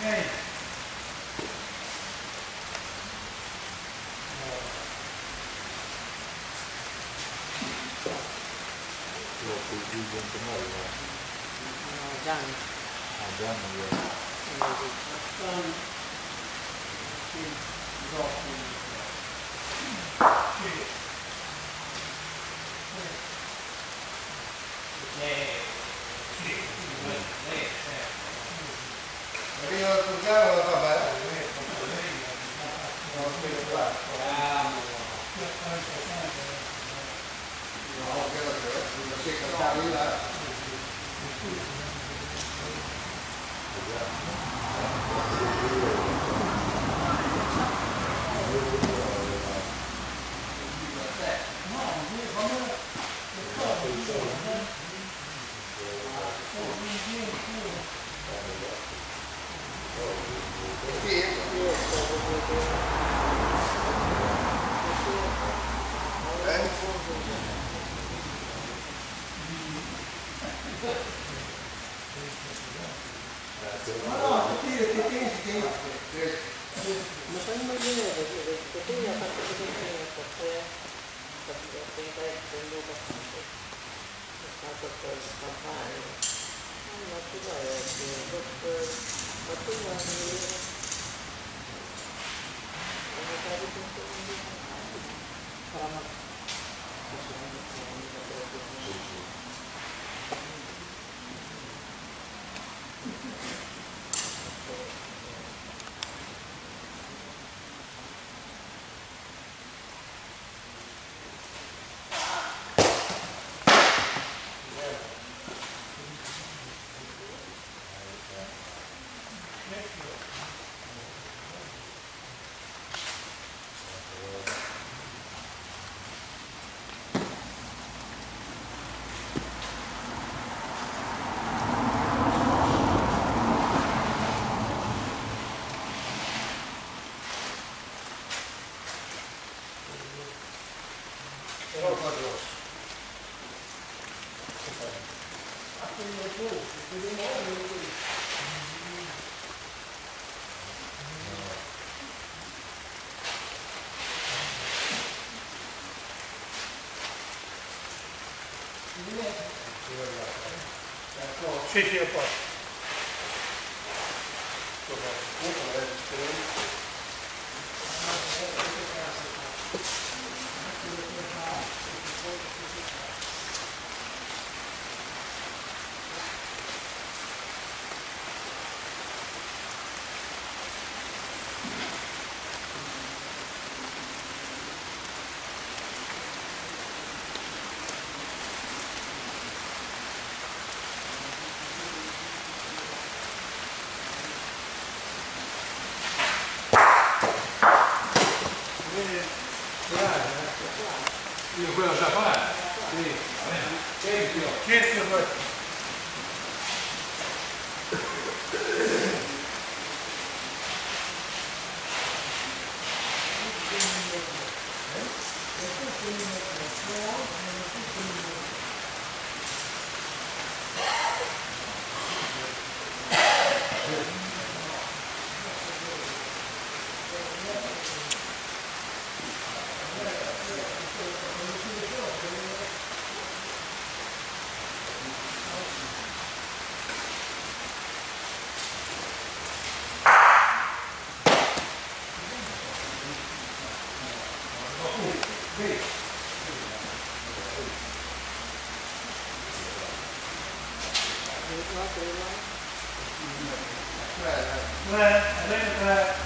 Gianni. Gianni. Arriva a Turcano la fa bene. Non spiego qua. No, che la secca sta lì là. Ma fai un vedere, perché mi ha fatto vedere perché prendo abbastanza. È stato per campare. Ma tu vai ma tu vai a vedere. Ma fai tutto farà Sì, sì, è qua. Io quello da fare? Sì, cerchio poi. Tre.